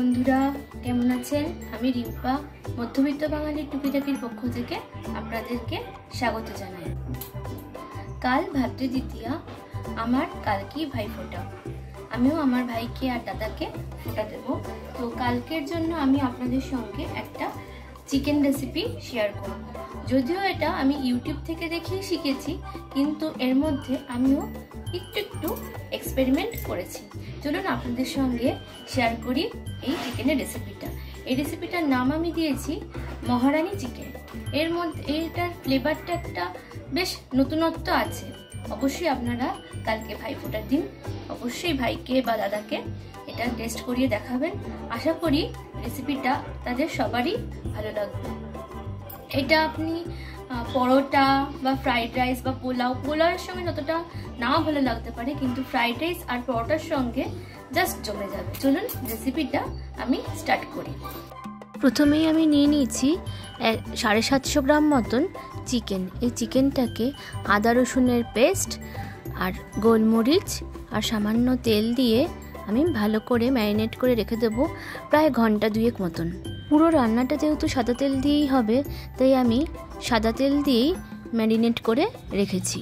বন্ধুরা কেমন আছেন? আমি রিম্পা মধ্যবিত্ত বাঙালির টুকিটাকির পক্ষ থেকে আপনাদেরকে স্বাগত জানাই। কাল ভাতৃদ্বিতীয়া, আমার কালকেই ভাইফোঁটা। আমিও আমার ভাইকে আর দাদাকে ফোঁটা দেব। তো কালকের জন্য আমি আপনাদের সঙ্গে একটা চিকেন রেসিপি শেয়ার করব। যদিও এটা আমি ইউটিউব থেকে দেখেই শিখেছি, কিন্তু এর মধ্যে আমিও একটু এক্সপেরিমেন্ট করেছি। চলুন আপনাদের সঙ্গে শেয়ার করি এই চিকেনের রেসিপিটা। এই রেসিপিটার নাম আমি দিয়েছি মহারানী চিকেন। এর মধ্যে এটার ফ্লেভারটা একটা বেশ নতুনত্ব আছে। অবশ্যই আপনারা কালকে ভাইফোঁটার দিন অবশ্যই ভাইকে বা দাদাকে এটা টেস্ট করিয়ে দেখাবেন। আশা করি রেসিপিটা তাদের সবারই ভালো লাগবে। এটা আপনি পরোটা বা ফ্রাইড রাইস বা পোলাওয়ের সঙ্গে যতটা নাও ভালো লাগতে পারে, কিন্তু ফ্রাইড রাইস আর পরোটার সঙ্গে জাস্ট জমে যাবে। চলুন রেসিপিটা আমি স্টার্ট করি। প্রথমেই আমি নিয়ে নিয়েছি 750 গ্রাম মতন চিকেন। এই চিকেনটাকে আদা রসুনের পেস্ট আর গোলমরিচ আর সামান্য তেল দিয়ে আমি ভালো করে ম্যারিনেট করে রেখে দেবো প্রায় ঘন্টা 2 মতন। পুরো রান্নাটা যেহেতু সাদা তেল দিয়েই হবে, তাই আমি সাদা তেল দিয়েই ম্যারিনেট করে রেখেছি।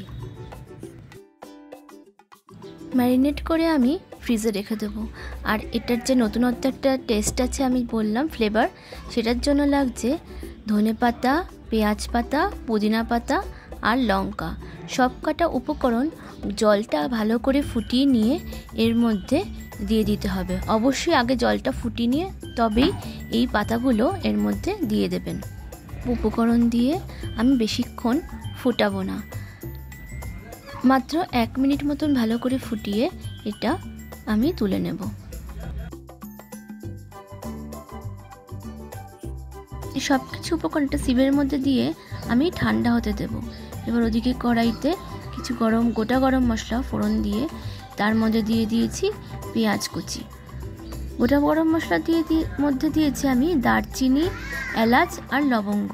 ম্যারিনেট করে আমি ফ্রিজে রেখে দেবো। আর এটার যে নতুনত্ব একটা টেস্ট আছে আমি বললাম ফ্লেভার, সেটার জন্য লাগছে ধনেপাতা, পেঁয়াজ পাতা, পুদিনা পাতা আর লঙ্কা। সব কটা উপকরণ জলটা ভালো করে ফুটিয়ে নিয়ে এর মধ্যে দিয়ে দিতে হবে। অবশ্যই আগে জলটা ফুটিয়ে নিয়ে তবেই এই পাতাগুলো এর মধ্যে দিয়ে দেবেন। উপকরণ দিয়ে আমি বেশিক্ষণ ফোটাবো না, মাত্র 1 মিনিট মতন ভালো করে ফুটিয়ে এটা আমি তুলে নেব। সব কিছু উপকরণটা সিভের মধ্যে দিয়ে আমি ঠান্ডা হতে দেব। এবার ওদিকে কড়াইতে কিছু গোটা গরম মশলা ফোড়ন দিয়ে তার মধ্যে দিয়ে দিয়েছি পেঁয়াজ কুচি। গোটা গরম মশলা মধ্যে দিয়েছি আমি দারচিনি, এলাচ আর লবঙ্গ।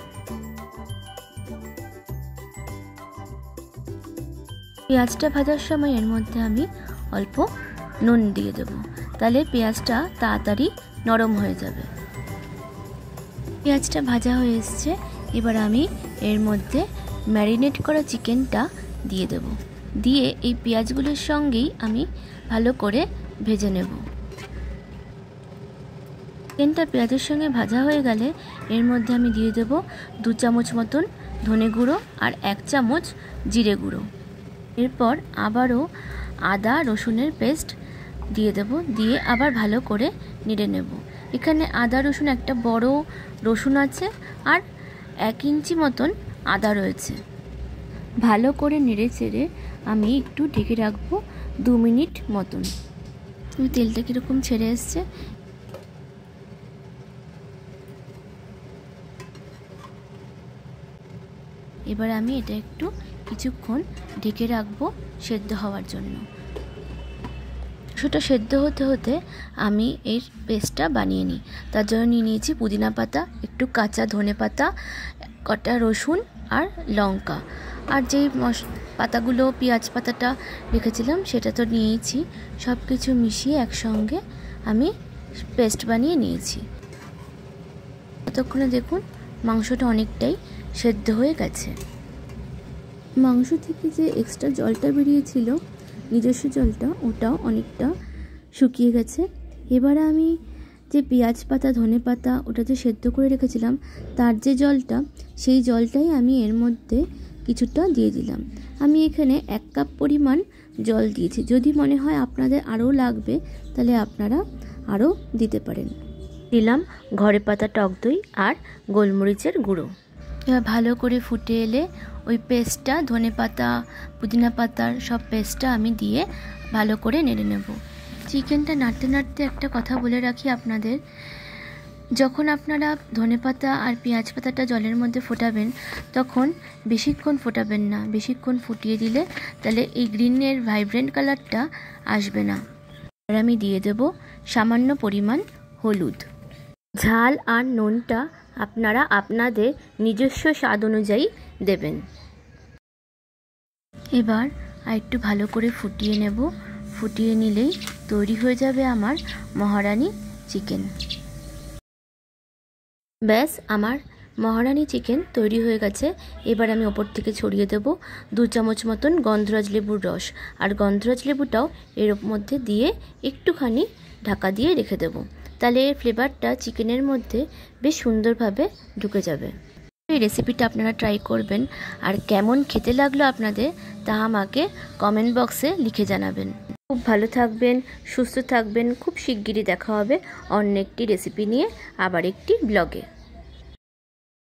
পেঁয়াজটা ভাজার সময় এর মধ্যে আমি অল্প নুন দিয়ে দেব, তাহলে পেঁয়াজটা তাড়াতাড়ি নরম হয়ে যাবে। পেঁয়াজটা ভাজা হয়ে এসছে, এবার আমি এর মধ্যে ম্যারিনেট করা চিকেনটা দিয়ে দেব। দিয়ে এই পেঁয়াজগুলোর সঙ্গেই আমি ভালো করে ভেজে নেব। চিকেনটা পেঁয়াজের সঙ্গে ভাজা হয়ে গেলে এর মধ্যে আমি দিয়ে দেব 2 চামচ মতন ধনে গুঁড়ো আর 1 চামচ জিরে গুঁড়ো। এরপর আবারও আদা রসুনের পেস্ট দিয়ে দেব, দিয়ে আবার ভালো করে নেড়ে নেব। এখানে আদা রসুন একটা বড় রসুন আছে আর 1 ইঞ্চি মতন আদা রয়েছে। ভালো করে নেড়ে চেড়ে আমি একটু ঢেকে রাখবো 2 মিনিট মতন। তেলটা কীরকম ছেড়ে এসছে। এবার আমি এটা একটু কিছুক্ষণ ঢেকে রাখবো সেদ্ধ হওয়ার জন্য। সেটা সেদ্ধ হতে হতে আমি এই পেস্টটা বানিয়ে নিই। তার জন্য নিয়ে নিয়েছি পুদিনা পাতা, একটু কাঁচা ধনে পাতা, কটা রসুন আর লঙ্কা। আর যেই পাতাগুলো পেঁয়াজ পাতাটা রেখেছিলাম সেটা তো নিয়েইছি। সব কিছু মিশিয়ে একসঙ্গে আমি পেস্ট বানিয়ে নিয়েছি। ততক্ষণে দেখুন মাংসটা অনেকটাই সেদ্ধ হয়ে গেছে। মাংস থেকে যে এক্সট্রা জলটা বেরিয়েছিল, নিজস্ব জলটা, ওটাও অনেকটা শুকিয়ে গেছে। এবারে আমি যে পেঁয়াজ পাতা ধনে পাতা ওটা যে সেদ্ধ করে রেখেছিলাম তার যে জলটা, সেই জলটাই আমি এর মধ্যে কিছুটা দিয়ে দিলাম। আমি এখানে 1 কাপ পরিমাণ জল দিয়েছি। যদি মনে হয় আপনাদের আরও লাগবে তাহলে আপনারা আরও দিতে পারেন। দিলাম ঘরে পাতা টক দই আর গোলমরিচের গুঁড়ো। এবার ভালো করে ফুটে এলে ওই পেস্টটা ধনে পাতা পুদিনা পাতার সব পেস্টটা আমি দিয়ে ভালো করে নেড়ে নেব। চিকেনটা নাড়তে নাড়তে একটা কথা বলে রাখি আপনাদের, যখন আপনারা ধনেপাতা আর পেঁয়াজ পাতাটা জলের মধ্যে ফোটাবেন তখন বেশিক্ষণ ফোটাবেন না। বেশিক্ষণ ফুটিয়ে দিলে তাহলে এই গ্রিনের ভাইব্রেন্ট কালারটা আসবে না। আর আমি দিয়ে দেব সামান্য পরিমাণ হলুদ। ঝাল আর নুনটা আপনারা আপনাদের নিজস্ব স্বাদ অনুযায়ী দেবেন। এবার আর একটু ভালো করে ফুটিয়ে নেব। ফুটিয়ে নিলেই তৈরি হয়ে যাবে আমার মহারানী চিকেন। ব্যাস আমার মহারানি চিকেন তৈরি হয়ে গেছে। এবার আমি ওপর থেকে ছড়িয়ে দেব 2 চামচ মতন গন্ধরাজ লেবুর রস, আর গন্ধরাজ লেবুটাও এর মধ্যে দিয়ে একটুখানি ঢাকা দিয়ে রেখে দেব, তাহলে এর ফ্লেভারটা চিকেনের মধ্যে বেশ সুন্দরভাবে ঢুকে যাবে। এই রেসিপিটা আপনারা ট্রাই করবেন, আর কেমন খেতে লাগলো আপনাদের তা আমাকে কমেন্ট বক্সে লিখে জানাবেন। খুব ভালো থাকবেন, সুস্থ থাকবেন। খুব শিগগিরই দেখা হবে অন্য একটি রেসিপি নিয়ে আবার একটি ব্লগে।